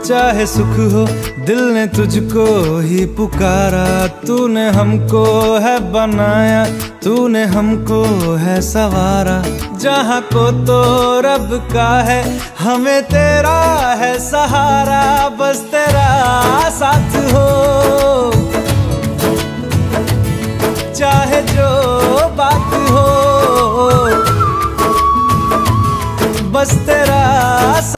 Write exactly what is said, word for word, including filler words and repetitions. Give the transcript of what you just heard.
चाहे सुख हो दिल ने तुझको ही पुकारा। तूने हमको है बनाया, तूने हमको है सवारा। जहाँ को तो रब का है, हमें तेरा है सहारा। बस तेरा साथ हो चाहे जो बात हो, बस तेरा